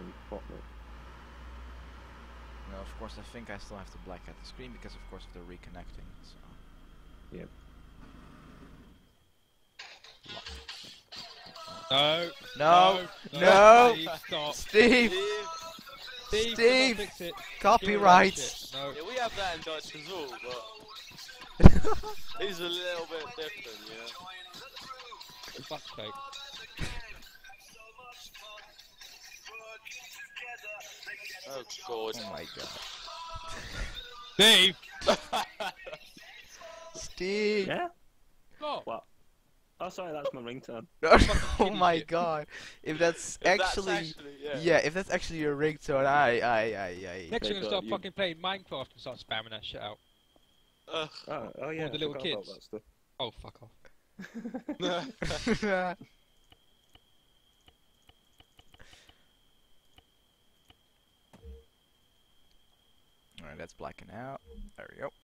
in Fortnite. No, of course, I think I still have to black out the screen because, of course, of the reconnecting. So. Yep. No. No. No. No. Steve, stop. Steve. Steve, Steve. fix it. Copyright. No. Yeah, we have that in Dutch as well, but it's a little bit different, yeah. For fuck's sake. Oh god. Oh my god. Steve. Steve. Yeah? Stop. What? Oh, sorry, that's my ringtone. Oh my idiot. god. If that's If actually, yeah. yeah, if that's actually your ringtone, I. Next They we're gonna thought start you- fucking playing Minecraft and start spamming that shit out. Ugh. Oh yeah. the little I forgot about kids. that stuff. Oh, fuck off. Alright, that's blacking out. There we go.